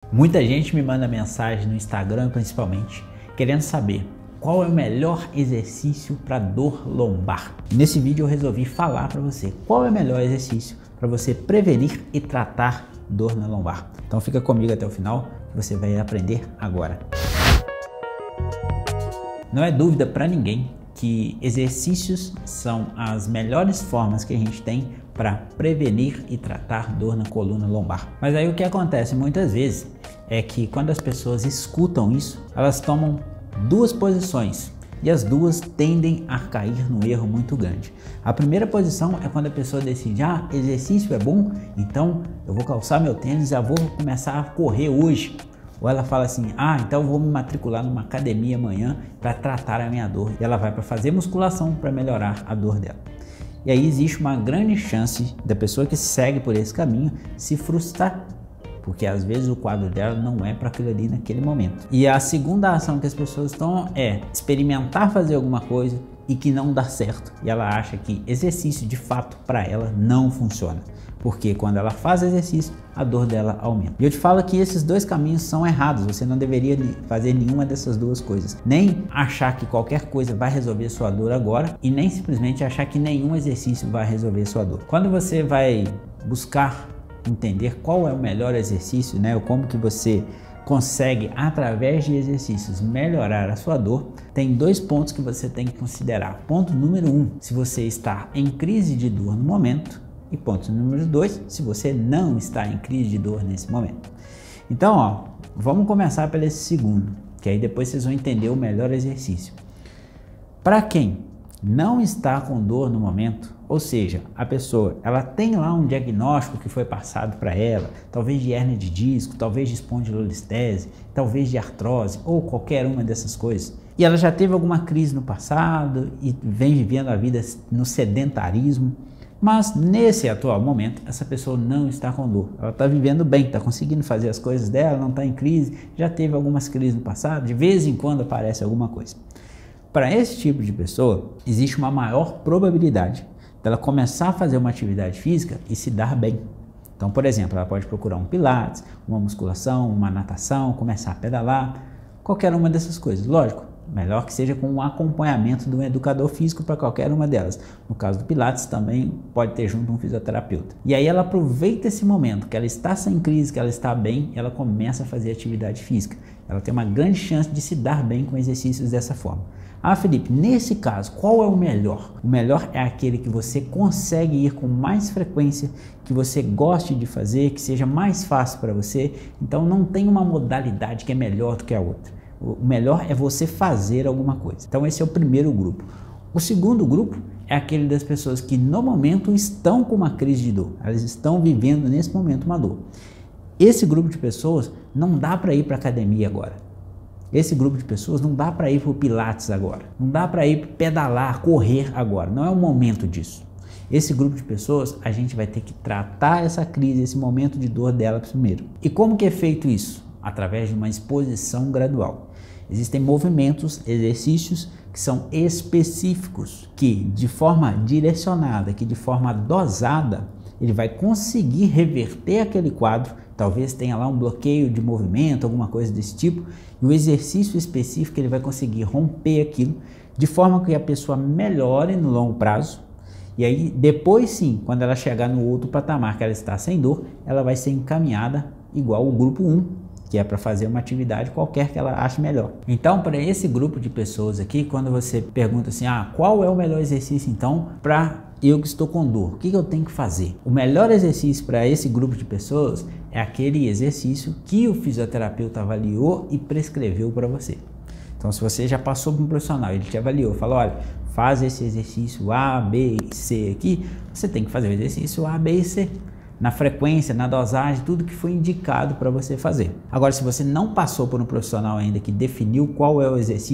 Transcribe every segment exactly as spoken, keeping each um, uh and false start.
Muita gente me manda mensagem no Instagram, principalmente, querendo saber qual é o melhor exercício para dor lombar. Nesse vídeo eu resolvi falar para você qual é o melhor exercício para você prevenir e tratar dor na lombar. Então fica comigo até o final, que você vai aprender agora. Não é dúvida para ninguém que exercícios são as melhores formas que a gente tem para prevenir e tratar dor na coluna lombar. Mas aí o que acontece muitas vezes é que quando as pessoas escutam isso, elas tomam duas posições e as duas tendem a cair num erro muito grande. A primeira posição é quando a pessoa decide, ah, exercício é bom, então eu vou calçar meu tênis e já vou começar a correr hoje. Ou ela fala assim, ah, então eu vou me matricular numa academia amanhã para tratar a minha dor. E ela vai para fazer musculação para melhorar a dor dela. E aí existe uma grande chance da pessoa que segue por esse caminho se frustrar, porque às vezes o quadro dela não é para aquilo ali naquele momento. E a segunda ação que as pessoas tomam é experimentar fazer alguma coisa e que não dá certo. E ela acha que exercício de fato para ela não funciona. Porque quando ela faz exercício, a dor dela aumenta. E eu te falo que esses dois caminhos são errados. Você não deveria fazer nenhuma dessas duas coisas. Nem achar que qualquer coisa vai resolver sua dor agora e nem simplesmente achar que nenhum exercício vai resolver sua dor. Quando você vai buscar entender qual é o melhor exercício, né, ou como que você consegue, através de exercícios, melhorar a sua dor, tem dois pontos que você tem que considerar. Ponto número um, se você está em crise de dor no momento. E ponto número dois, se você não está em crise de dor nesse momento. Então, ó, vamos começar pelo esse segundo, que aí depois vocês vão entender o melhor exercício. Para quem não está com dor no momento, ou seja, a pessoa ela tem lá um diagnóstico que foi passado para ela, talvez de hérnia de disco, talvez de espondilolistese, talvez de artrose ou qualquer uma dessas coisas, e ela já teve alguma crise no passado e vem vivendo a vida no sedentarismo. Mas nesse atual momento, essa pessoa não está com dor. Ela está vivendo bem, está conseguindo fazer as coisas dela, não está em crise, já teve algumas crises no passado, de vez em quando aparece alguma coisa. Para esse tipo de pessoa, existe uma maior probabilidade dela começar a fazer uma atividade física e se dar bem. Então, por exemplo, ela pode procurar um pilates, uma musculação, uma natação, começar a pedalar, qualquer uma dessas coisas. Lógico, melhor que seja com um acompanhamento de um educador físico para qualquer uma delas. No caso do Pilates também pode ter junto um fisioterapeuta. E aí ela aproveita esse momento que ela está sem crise, que ela está bem, ela começa a fazer atividade física. Ela tem uma grande chance de se dar bem com exercícios dessa forma. Ah, Felipe, nesse caso, qual é o melhor? O melhor é aquele que você consegue ir com mais frequência, que você goste de fazer, que seja mais fácil para você. Então não tem uma modalidade que é melhor do que a outra. O melhor é você fazer alguma coisa. Então esse é o primeiro grupo. O segundo grupo é aquele das pessoas que no momento estão com uma crise de dor. Elas estão vivendo nesse momento uma dor. Esse grupo de pessoas não dá para ir para academia agora. Esse grupo de pessoas não dá para ir para o Pilates agora. Não dá para ir pedalar, correr agora. Não é o momento disso. Esse grupo de pessoas, a gente vai ter que tratar essa crise, esse momento de dor dela primeiro. E como que é feito isso? Através de uma exposição gradual. Existem movimentos, exercícios que são específicos, que de forma direcionada, que de forma dosada, ele vai conseguir reverter aquele quadro. Talvez tenha lá um bloqueio de movimento, alguma coisa desse tipo, e o exercício específico ele vai conseguir romper aquilo, de forma que a pessoa melhore no longo prazo. E aí depois sim, quando ela chegar no outro patamar que ela está sem dor, ela vai ser encaminhada igual o grupo um, que é para fazer uma atividade qualquer que ela ache melhor. Então, para esse grupo de pessoas aqui, quando você pergunta assim, ah, qual é o melhor exercício então para eu que estou com dor? O que eu tenho que fazer? O melhor exercício para esse grupo de pessoas é aquele exercício que o fisioterapeuta avaliou e prescreveu para você. Então, se você já passou por um profissional, ele te avaliou, falou, olha, faz esse exercício A, B e C aqui, você tem que fazer o exercício A, B e C. Na frequência, na dosagem, tudo que foi indicado para você fazer. Agora, se você não passou por um profissional ainda que definiu qual é o exercício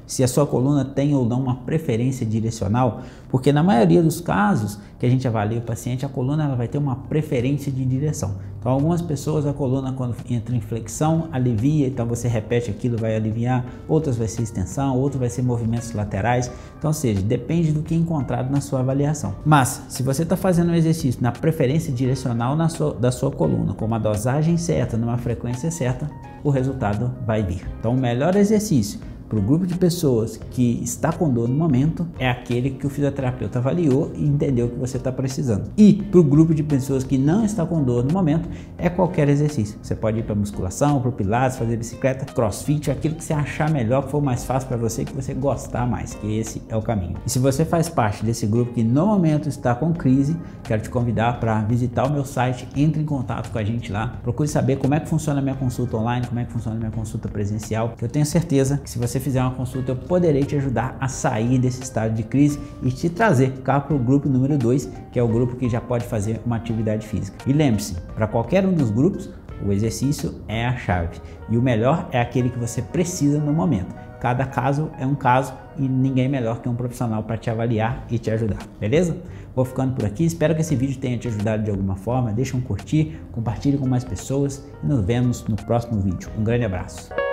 se a sua coluna tem ou não uma preferência direcional, porque na maioria dos casos que a gente avalia o paciente, a coluna ela vai ter uma preferência de direção. Então algumas pessoas a coluna quando entra em flexão alivia, então você repete aquilo, vai aliviar, outras vai ser extensão, outras vai ser movimentos laterais, então ou seja, depende do que é encontrado na sua avaliação. Mas se você está fazendo um exercício na preferência direcional na sua, da sua coluna, com uma dosagem certa, numa frequência certa, o resultado vai vir. Então o melhor exercício para o grupo de pessoas que está com dor no momento é aquele que o fisioterapeuta avaliou e entendeu que você está precisando. E para o grupo de pessoas que não está com dor no momento é qualquer exercício. Você pode ir para musculação, para o pilates, fazer bicicleta, crossfit, aquilo que você achar melhor, que for mais fácil para você, que você gostar mais, que esse é o caminho. E se você faz parte desse grupo que no momento está com crise, quero te convidar para visitar o meu site, entre em contato com a gente lá, procure saber como é que funciona a minha consulta online, como é que funciona a minha consulta presencial, que eu tenho certeza que se você fizer uma consulta eu poderei te ajudar a sair desse estado de crise e te trazer cá para o grupo número dois, que é o grupo que já pode fazer uma atividade física. E lembre-se, para qualquer um dos grupos, o exercício é a chave e o melhor é aquele que você precisa no momento. Cada caso é um caso e ninguém melhor que um profissional para te avaliar e te ajudar, beleza? Vou ficando por aqui, espero que esse vídeo tenha te ajudado de alguma forma, deixa um curtir, compartilhe com mais pessoas e nos vemos no próximo vídeo. Um grande abraço!